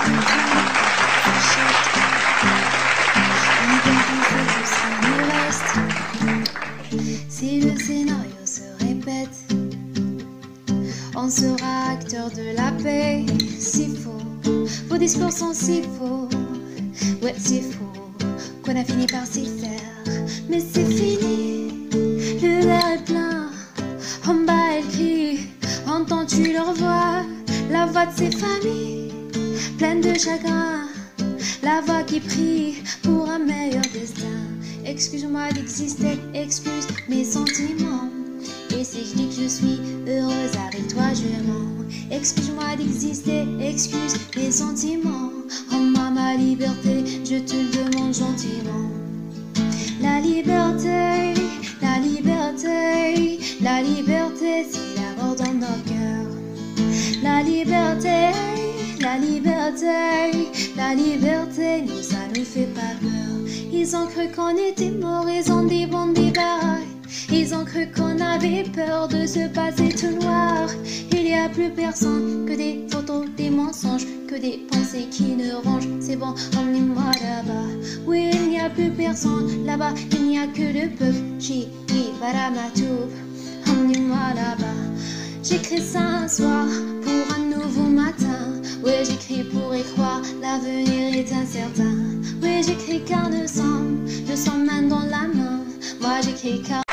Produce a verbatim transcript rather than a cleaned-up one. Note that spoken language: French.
Si le scénario se répète, on sera acteur de la paix. Si faux, vos discours sont si faux. Ouais, c'est faux qu'on a fini par s'y faire. Mais c'est fini, le verre est plein. En bas elle crie, entends-tu leur voix? La voix de ces familles, pleine de chagrin. La voix qui prie pour un meilleur destin. Excuse-moi d'exister, excuse mes sentiments. Et si je dis que je suis heureuse avec toi, je mens. Excuse-moi d'exister, excuse mes sentiments. Rends-moi ma liberté, je te le demande gentiment. La liberté, la liberté, la liberté, c'est d'abord dans nos cœurs. La liberté, la liberté, la liberté, nous ça nous fait pas peur. Ils ont cru qu'on était morts, ils ont dit bon débat. Ils ont cru qu'on avait peur de se passer tout noir. Il n'y a plus personne que des photos, des mensonges, que des pensées qui ne rangent. C'est bon, emmenez-moi là-bas. Oui, il n'y a plus personne là-bas. Il n'y a que le peuple. Chi, hi, baramatou. Emmenez-moi là-bas. J'écris ça un soir pour un nouveau matin. Ouais, j'écris pour y croire, l'avenir est incertain. Ouais, j'écris car nous sommes, nous sommes main dans la main. Moi j'écris car